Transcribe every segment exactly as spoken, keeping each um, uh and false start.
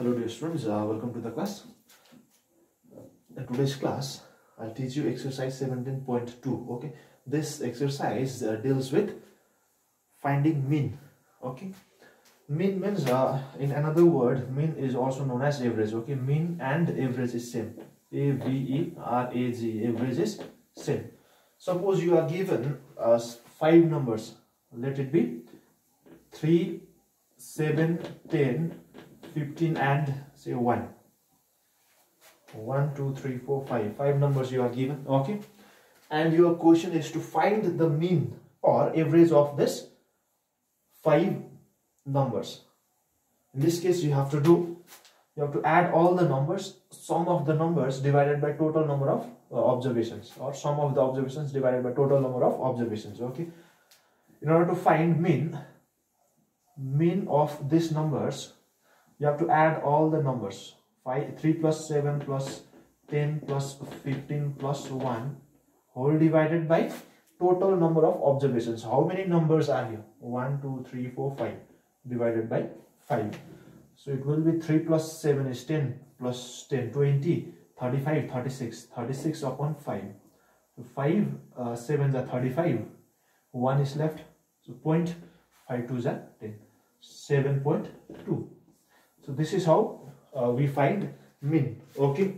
Hello dear students, uh, welcome to the class. In today's class, I'll teach you exercise seventeen point two. Okay, this exercise uh, deals with finding mean. Okay, mean means uh, in another word, mean is also known as average. Okay, mean and average is same. A V E R A G, average is same. Suppose you are given uh, five numbers. Let it be three, seven, ten, fifteen and say one. one, two, three, four, five. Five numbers you are given. Okay. And your question is to find the mean or average of this five numbers. In this case, you have to do, you have to add all the numbers, sum of the numbers divided by total number of uh, observations, or sum of the observations divided by total number of observations. Okay. In order to find mean, mean of these numbers, you have to add all the numbers. five, three plus seven plus ten plus fifteen plus one whole divided by total number of observations. How many numbers are here? one, two, three, four, five divided by five. So it will be three plus seven is ten plus ten, twenty, thirty-five, thirty-six, thirty-six upon five. So five, uh, sevens are thirty-five, one is left. So point five twos are ten, seven point two. So this is how uh, we find mean. Okay.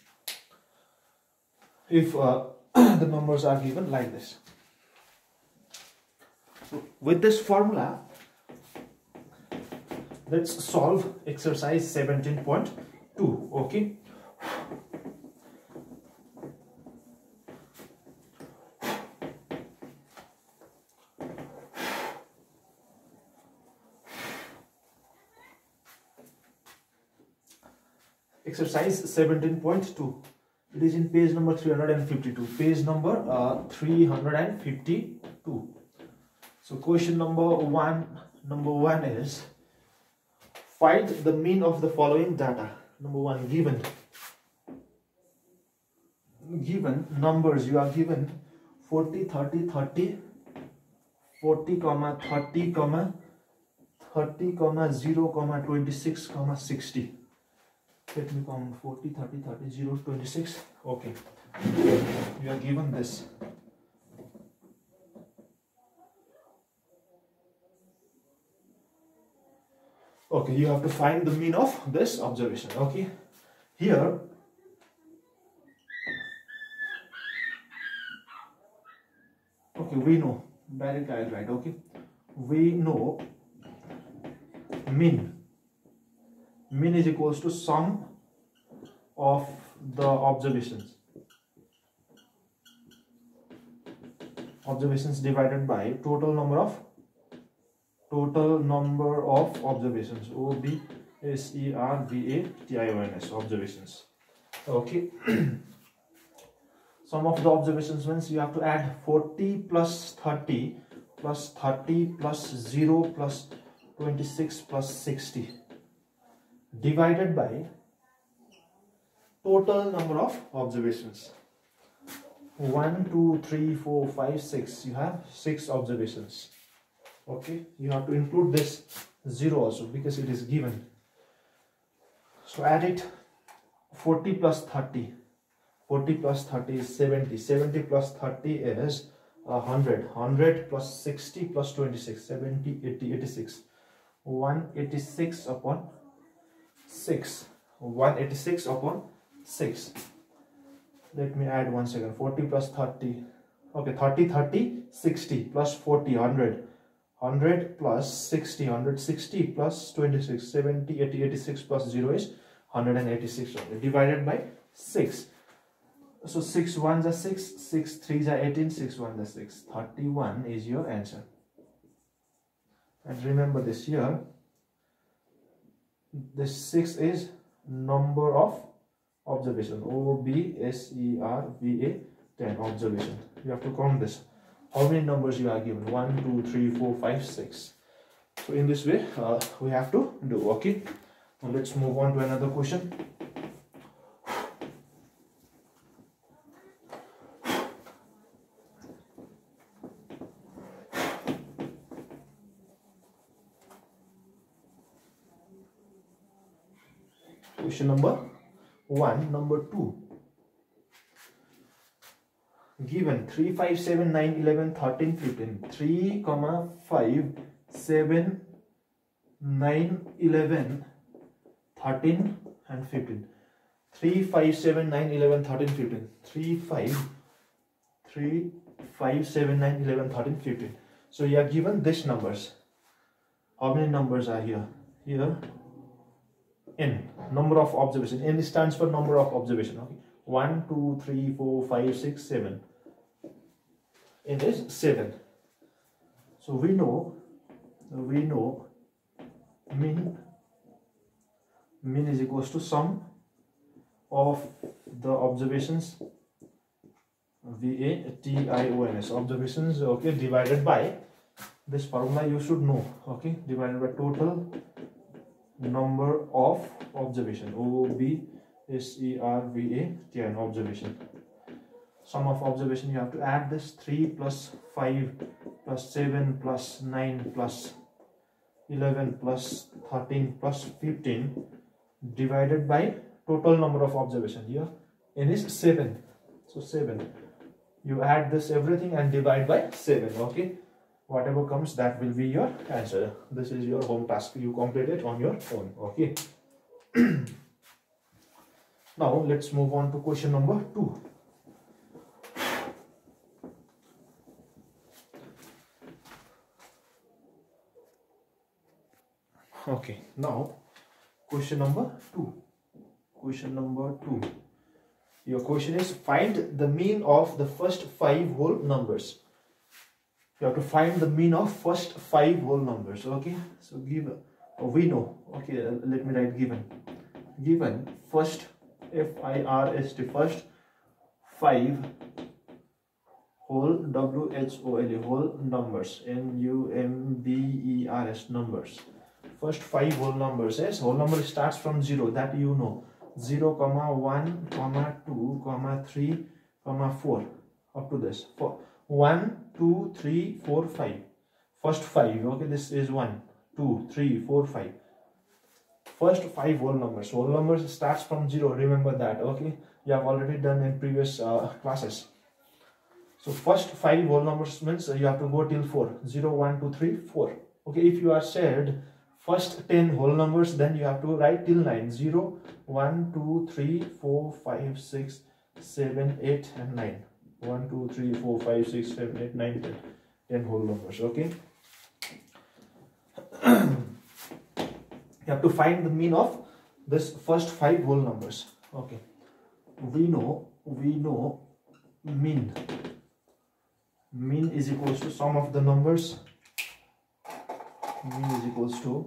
If uh, the numbers are given like this. So with this formula, let's solve exercise seventeen point two. Okay. Exercise seventeen point two. It is in page number three hundred fifty-two. Page number uh, three hundred fifty-two. So question number one, number one is find the mean of the following data. Number one, given given numbers you are given forty, thirty, thirty, forty, comma thirty, comma thirty, comma zero, comma twenty-six, comma sixty. Let me count forty, thirty, thirty, zero, twenty-six. Okay. You are given this. Okay, you have to find the mean of this observation. Okay. Here, okay, we know. Directly I'll write. Okay. We know mean. Mean is equals to sum of the observations. Observations divided by total number of total number of observations. O B S E R V A T I O N S, observations. Okay. Sum of the observations means you have to add forty plus thirty plus thirty plus zero plus twenty-six plus sixty. Divided by total number of observations. one, two, three, four, five, six. You have six observations. Okay. You have to include this zero also because it is given. So add it. forty plus thirty. forty plus thirty is seventy. seventy plus thirty is one hundred. one hundred plus sixty plus twenty-six. seventy, eighty, eighty-six. one hundred eighty-six upon six. one hundred eighty-six upon six. Let me add one second. forty plus thirty. Okay, thirty, thirty, sixty plus forty, one hundred. one hundred plus sixty. one hundred sixty plus twenty-six. seventy, eighty, eighty-six plus zero is one hundred eighty-six. Divided by six. So six ones are six. six threes are eighteen. six ones are six. thirty-one is your answer. And remember this here. This six is number of observation. O B S E R V A ten, observation. You have to count this. How many numbers you are given? one, two, three, four, five, six. So in this way, uh, we have to do. Okay. Now let's move on to another question. Question number one. Number two. Given three, five, seven, nine, eleven, thirteen, fifteen. three, five, seven, nine, eleven, thirteen and fifteen. three, five, seven, nine, eleven, thirteen, fifteen. three, five, three, five, seven, nine, eleven, thirteen, fifteen. So you are given these numbers. How many numbers are here? Here n, number of observation. N stands for number of observation. Okay, one, two, three, four, five, six, seven. N is seven. So we know, we know mean mean is equals to sum of the observations, V A T I O N S, observations, okay, divided by this formula you should know, okay, divided by total number of observation, O B S E R V A T I N, observation. Sum of observation, you have to add this three plus five plus seven plus nine plus eleven plus thirteen plus fifteen divided by total number of observation. Here n is seven, so seven. You add this everything and divide by seven. Okay, whatever comes, that will be your answer. This is your home task. You complete it on your own. Okay. Now let's move on to question number two. Okay, now question number two. Question number two. Your question is, find the mean of the first five whole numbers. You have to find the mean of first five whole numbers. Okay, so give uh, we know. Okay, uh, let me write given. Given first, F I R S T, first five whole, W H O L E, whole numbers, N U M B E R S, numbers. First five whole numbers. Yes, whole number starts from zero, that you know. zero, one, two, three, four, up to this. For one, two, three, four, five. First five. Okay, this is one, two, three, four, five. First five whole numbers. Whole numbers starts from zero. Remember that. Okay, you have already done in previous uh, classes. So first five whole numbers means you have to go till four. zero, one, two, three, four. Okay, if you are shared first ten whole numbers, then you have to write till nine. zero, one, two, three, four, five, six, seven, eight and nine. one, two, three, four, five, six, seven, eight, nine, ten. ten whole numbers. Okay. You have to find the mean of this first five whole numbers. Okay. We know, we know mean. Mean is equals to sum of the numbers. Mean is equals to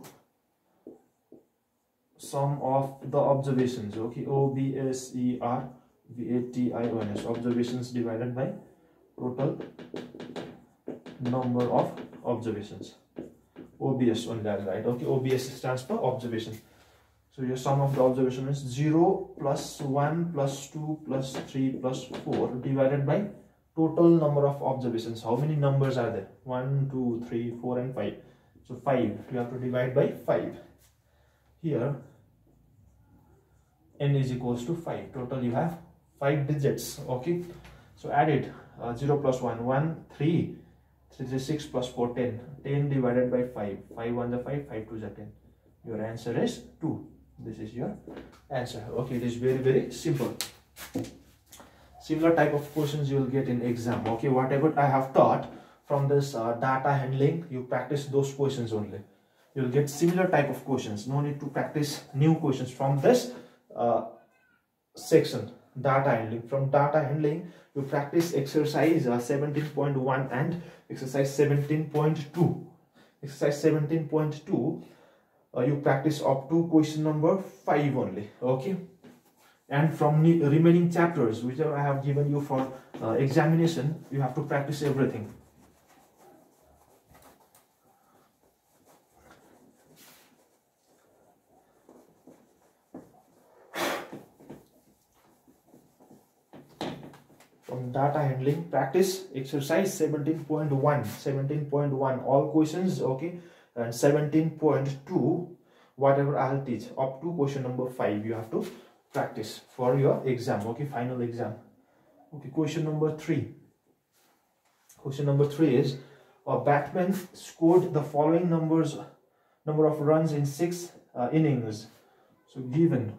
sum of the observations. Okay, O B S E R V A T I O N S, observations divided by total number of observations. O B S on that, right? Okay, O B S stands for observation. So your sum of the observation is zero plus one plus two plus three plus four divided by total number of observations. How many numbers are there? one, two, three, four and five. So five, you have to divide by five. Here n is equals to five. Total you have five digits. Okay, so add it. uh, zero plus one, one, three, three, six plus four, ten. ten divided by five. five one is five, five two is ten. Your answer is two. This is your answer. Okay, it is very very simple. Similar type of questions you will get in exam. Okay, whatever I have taught from this uh, data handling, you practice those questions only. You will get similar type of questions. No need to practice new questions from this uh, section, data handling. From data handling, you practice exercise uh, seventeen point one and exercise seventeen point two. Exercise seventeen point two, uh, you practice up to question number five only. Okay. And from the remaining chapters, which I have given you for uh, examination, you have to practice everything. From data handling, practice exercise seventeen point one, seventeen point one, all questions, okay, and seventeen point two, whatever I'll teach up to question number five, you have to practice for your exam, okay, final exam. Okay, question number three. Question number three is a batsman scored the following numbers number of runs in six uh, innings. So given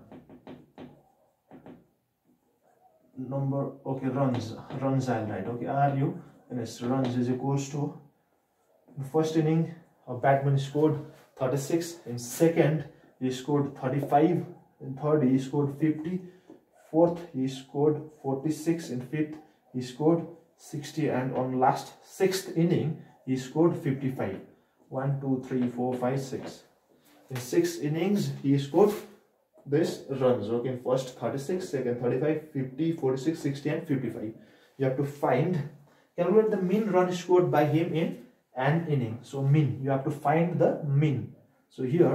number, okay, runs, runs I'll write, okay, R U N S, runs is equals to, in first inning a batsman scored thirty-six, in second he scored thirty-five, in third he scored fifty, fourth he scored forty-six, in fifth he scored sixty, and on last sixth inning he scored fifty-five. One, two, three, four, five, six. In six innings he scored this runs, okay, in first thirty-six, second thirty-five, fifty, forty-six, sixty and fifty-five. You have to find, calculate the mean run scored by him in an inning. So mean, you have to find the mean. So here,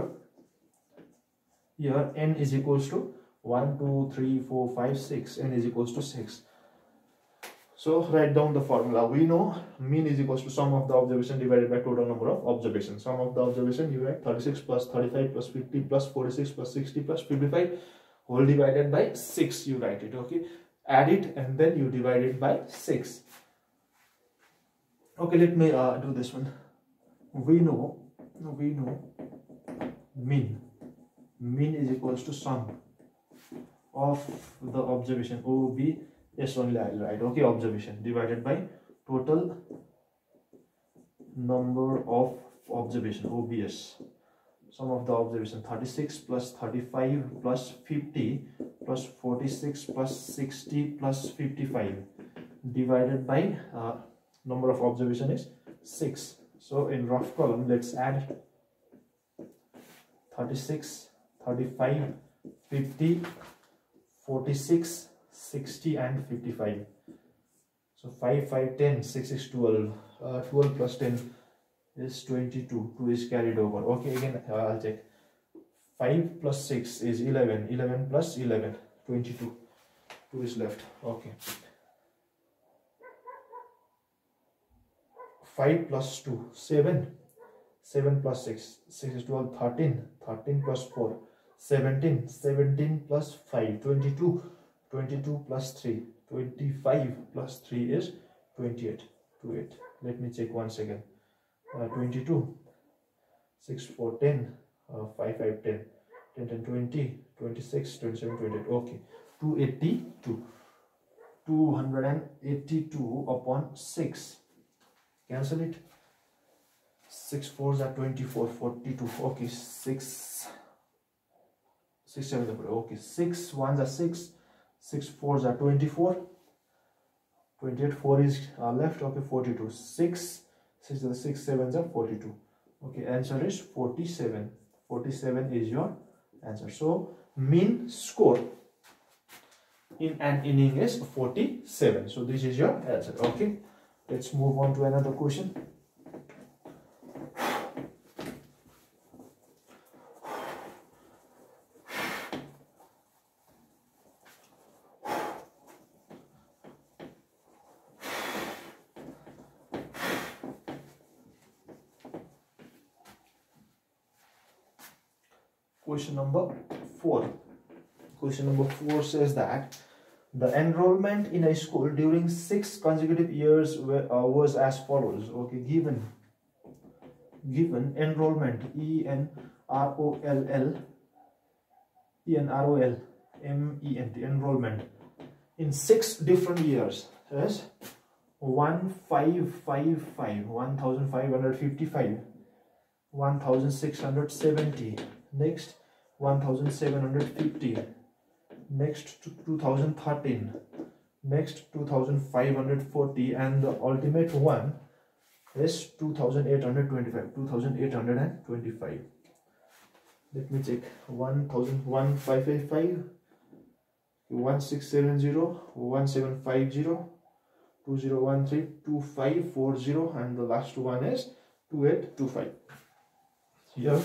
here n is equals to one, two, three, four, five, six. N is equals to six. So write down the formula. We know mean is equals to sum of the observation divided by total number of observations. Sum of the observation, you write thirty-six plus thirty-five plus fifty plus forty-six plus sixty plus fifty-five whole divided by six. You write it, okay. Add it and then you divide it by six. Okay, let me uh, do this one. We know, we know mean. Mean is equals to sum of the observation, O B S only I'll write, okay, observation divided by total number of observation, O B S. Sum of the observation, thirty-six plus thirty-five plus fifty plus forty-six plus sixty plus fifty-five divided by uh, number of observation is six. So in rough column, let's add thirty-six, thirty-five, fifty, forty-six, sixty and fifty-five. So five, five, ten, six is twelve. Uh, twelve plus ten is twenty-two. two is carried over. Okay, again uh, I'll check. five plus six is eleven. eleven plus eleven, twenty-two. two is left. Okay. five plus two, seven. seven plus six, six is twelve, thirteen. thirteen plus four, seventeen. seventeen plus five, twenty-two. twenty-two plus three, twenty-five plus three is twenty-eight. twenty-eight. Let me check one second. Uh, twenty-two, six, four, ten, uh, five, five, ten, ten, ten, twenty, twenty-six, twenty-seven, twenty-eight. Okay, two hundred eighty-two. two hundred eighty-two upon six. Cancel it. six fours are twenty-four, forty-two. Okay, six, six, seven, okay, six ones are six. six fours are twenty-four, twenty-eight, four is uh, left, okay, forty-two, six, six are six, sevens are forty-two, okay, answer is forty-seven, forty-seven is your answer. So mean score in an inning is forty-seven, so this is your answer. Okay, let's move on to another question. Question number four. Question number four says that the enrollment in a school during six consecutive years were, uh, was as follows. Okay, given given enrollment, E N R O L L, E N R O L M E N T, enrollment in six different years is one five five five, one thousand five hundred fifty-five, one thousand six hundred seventy. Next, one thousand seven hundred fifty. Next, two thousand thirteen. Next, two thousand five hundred forty. And the ultimate one is two thousand eight hundred twenty-five. two thousand eight hundred twenty-five. Let me check. one thousand, one five five five, one six seven zero, one seven five zero, two zero one three, two five four zero, and the last one is two eight two five. Here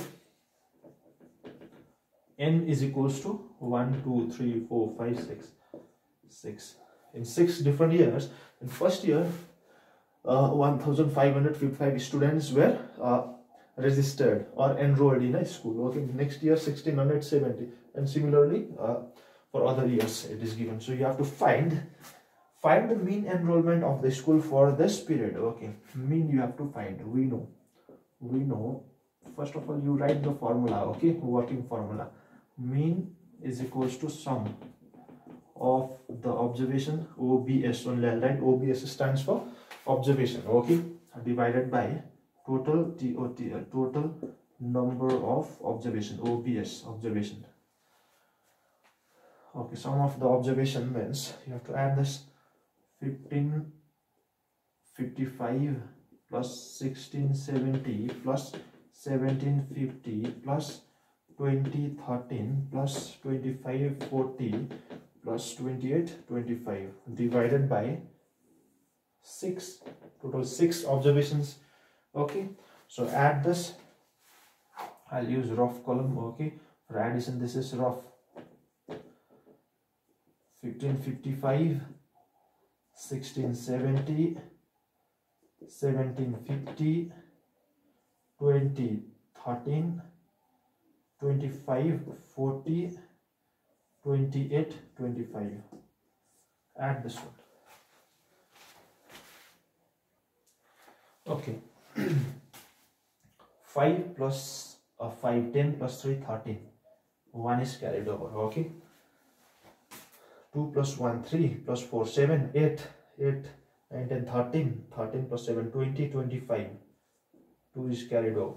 n is equals to one, two, three, four, five, six. six. In six different years. In first year, uh, one thousand five hundred fifty-five students were uh, registered or enrolled in a school. Okay, next year sixteen seventy, and similarly uh, for other years it is given. So you have to find find the mean enrollment of the school for this period. Okay, mean you have to find. We know we know first of all you write the formula. Okay, working formula. Mean is equals to sum of the observation, O B S only, right? O B S stands for observation. Okay, divided by total T O T L, total number of observation, O B S, observation. Okay, sum of the observation means you have to add this fifteen fifty-five plus sixteen seventy plus seventeen fifty plus twenty thirteen plus twenty-five forty plus twenty-eight twenty-five divided by six, total six observations. Okay, so add this. I'll use rough column. Okay, for addition this is rough. Fifteen fifty-five, sixteen seventy, seventeen fifty, twenty thirteen, twenty-five forty, twenty-eight twenty-five. Add this one. Okay. five plus uh, five, ten plus three, thirteen. one is carried over. Okay. two plus one, three plus four, seven, eight, eight, nine, ten, thirteen, thirteen plus seven, twenty, twenty-five. two is carried over.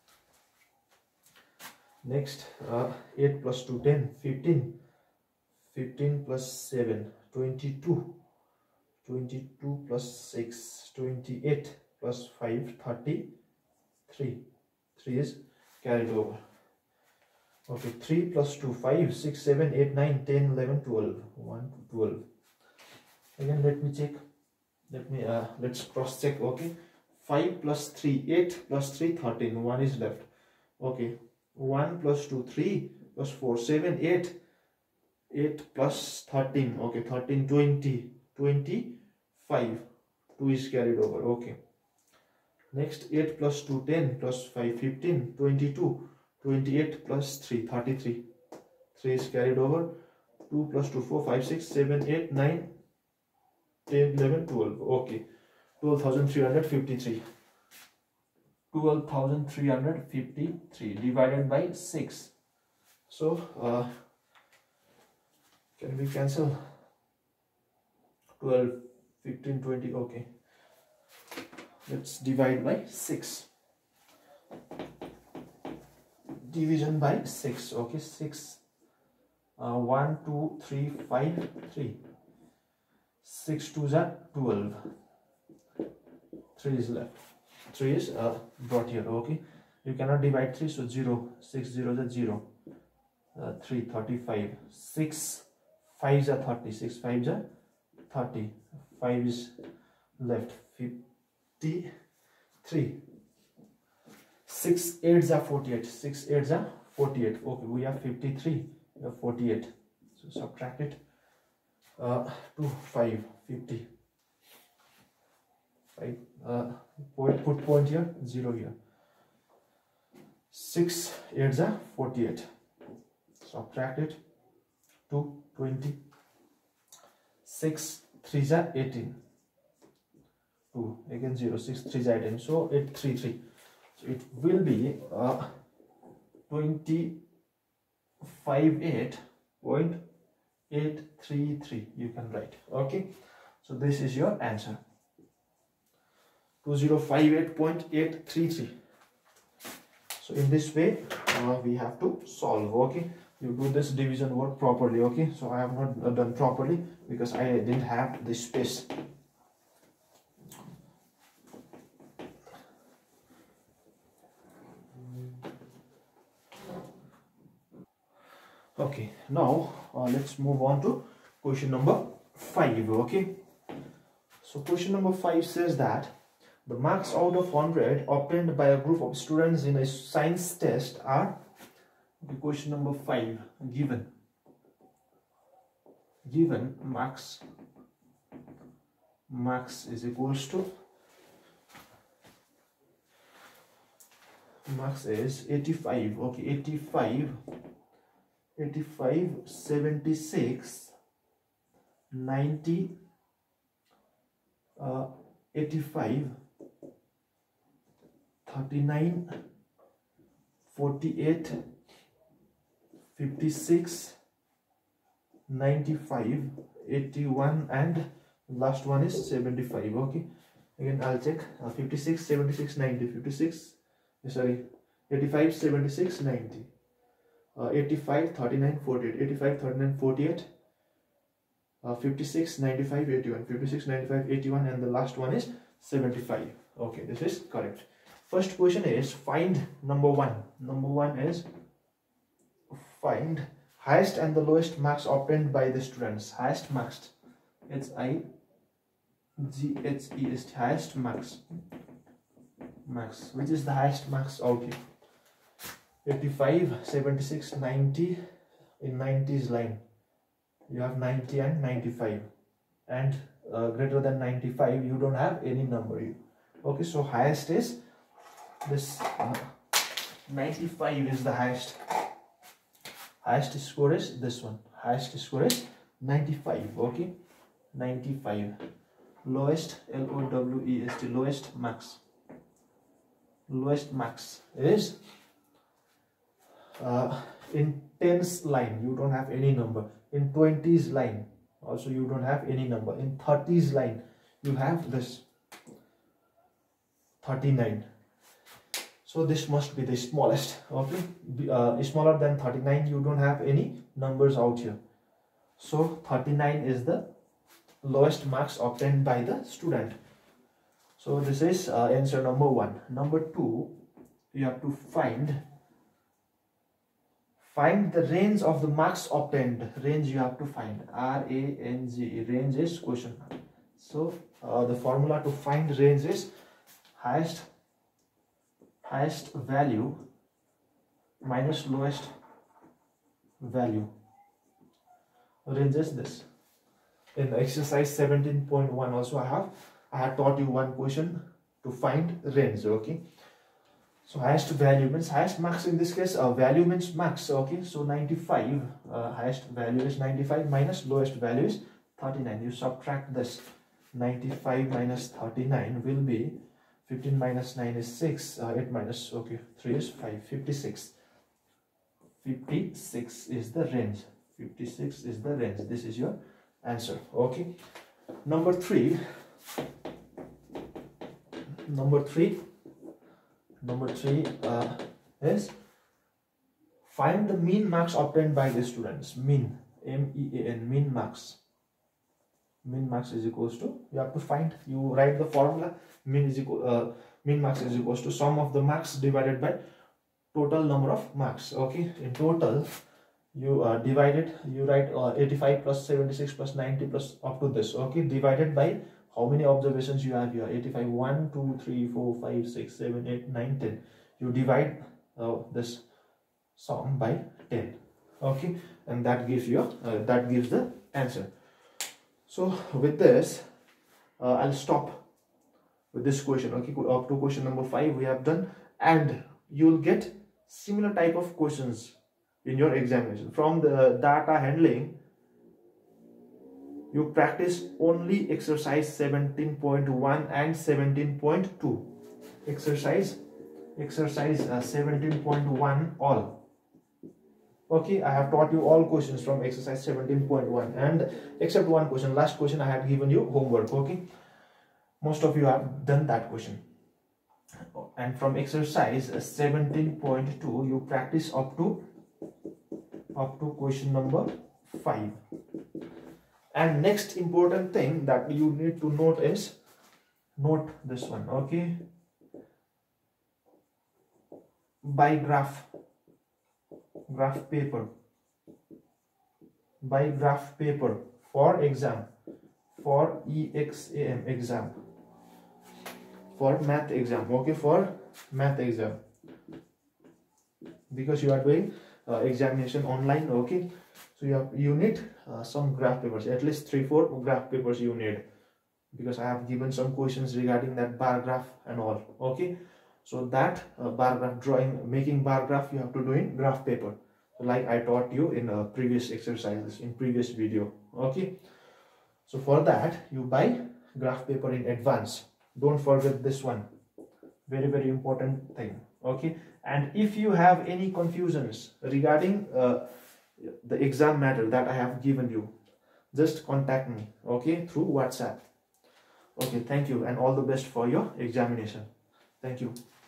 Next, uh, eight plus two, ten, fifteen, fifteen plus seven, twenty-two, twenty-two plus six, twenty-eight plus five, thirty-three. three is carried over. Okay, three plus two, five, six, seven, eight, nine, ten, eleven, twelve. one to twelve. Again, let me check. Let me, uh, let's cross check. Okay, five plus three, eight plus three, thirteen. one is left. Okay, one plus two, three plus four, seven, eight. eight plus thirteen. Okay, thirteen, twenty, twenty-five. two is carried over. Okay. Next, eight plus two, ten plus five, fifteen, twenty-two. twenty-eight plus three, thirty-three. three is carried over. two plus two, four, five, six, seven, eight, nine, ten, eleven, twelve. Okay. twelve thousand three hundred fifty-three. twelve thousand three hundred fifty-three divided by six. So, uh, can we cancel? twelve, fifteen, twenty. Okay. Let's divide by six. Division by six. Okay, six. Uh, one, two, three, five, three. six twos are twelve. three is left. three is uh, brought here. Okay, you cannot divide three, so zero. six zeros are zero. Uh, three, thirty-five. six fives are thirty. six fives are thirty. five is left. fifty-three. six eights are forty-eight. six eights are forty-eight. Okay, we have fifty-three. We have forty-eight. So subtract it. Uh, two, five, fifty. five. Uh, point, put point here, zero here. six eights are forty-eight. Subtract it. two, twenty. six threes are eighteen. two, again zero. six threes are eighteen. So eight, three, three. So it will be uh, twenty-five eight point eight three three. You can write. Okay. So this is your answer. two thousand fifty-eight point eight three three. So in this way, uh, we have to solve. Okay. You do this division work properly. Okay. So I have not uh, done properly because I didn't have the space. Okay, now uh, let's move on to question number five. Okay, so question number five says that the marks out of one hundred obtained by a group of students in a science test are, okay, question number five, given given marks marks is equals to max is eighty-five. Okay, eighty-five, eighty-five, seventy-six, ninety, uh, eighty-five, thirty-nine, forty-eight, fifty-six, ninety-five, eighty-one, and last one is seventy-five. Okay, again I'll check. uh, fifty-six, seventy-six, ninety, fifty-six, sorry, eighty-five, seventy-six, ninety, uh, eighty-five, thirty-nine, forty-eight, eighty-five, thirty-nine, forty-eight, uh, fifty-six, ninety-five, eighty-one, fifty-six, ninety-five, eighty-one, and the last one is seventy-five. Okay, this is correct. First question is find number one. Number one is find highest and the lowest marks obtained by the students. Highest marks, H I G H E S T, highest marks. Marks, which is the highest marks out here? eighty-five, seventy-six, ninety. In nineties line you have ninety and ninety-five, and uh, greater than ninety-five you don't have any number. Okay, so highest is this, uh, ninety-five is the highest. Highest score is this one. Highest score is ninety-five. Okay, ninety-five. Lowest, L O W E S T, lowest marks. Lowest marks is uh, in tens line you don't have any number. In twenties line also you don't have any number. In thirties line you have this thirty-nine. So this must be the smallest. Okay, uh, smaller than thirty-nine you don't have any numbers out here. So thirty-nine is the lowest marks obtained by the student. So this is uh, answer number one. Number two, you have to find find the range of the marks obtained. Range you have to find. R A N G E. Range is question mark. So uh, the formula to find range is highest highest value minus lowest value. Range is this. In exercise seventeen point one also I have I have taught you one question to find range. Okay, so highest value means highest marks. In this case uh, value means marks. Okay, so ninety-five, uh, highest value is ninety-five minus lowest value is thirty-nine. You subtract this. Ninety-five minus thirty-nine will be fifteen minus nine is six, uh, eight minus, okay, three is five, fifty-six. fifty-six is the range. fifty-six is the range. This is your answer. Okay, number three. Number three. Number three uh, is find the mean marks obtained by the students. Mean, M E A N, mean marks. Mean marks is equals to, you have to find, you write the formula. Mean is equal, uh, mean marks is equals to sum of the marks divided by total number of marks. Okay, in total you uh, divide it, you write uh, eighty-five plus seventy-six plus ninety plus up to this. Okay, divided by how many observations you have here. eighty-five, one, two, three, four, five, six, seven, eight, nine, ten. You divide uh, this sum by ten. Okay, and that gives you uh, that gives the answer. So with this uh, I'll stop with this question. Okay, up to question number five we have done, and you will get similar type of questions in your examination. From the data handling, you practice only exercise seventeen point one and seventeen point two. Exercise exercise uh, seventeen point one all. Okay, I have taught you all questions from exercise seventeen point one, and except one question, last question I had given you homework. Okay, most of you have done that question. And from exercise seventeen point two you practice up to up to question number five. And next important thing that you need to note is note this one. Okay, by graph graph paper by graph paper for exam, for E X A M exam, for math exam. Okay, for math exam, because you are doing uh, examination online. Okay, so you have you need uh, some graph papers, at least three four graph papers you need, because I have given some questions regarding that bar graph and all. Okay, So that uh, bar graph drawing, making bar graph, you have to do in graph paper, like I taught you in uh, previous exercises, in previous video. Okay, so for that you buy graph paper in advance. Don't forget this one, very very important thing. Okay, and if you have any confusions regarding uh, the exam matter that I have given you, just contact me, okay, through WhatsApp. Okay, thank you, and all the best for your examination. Thank you.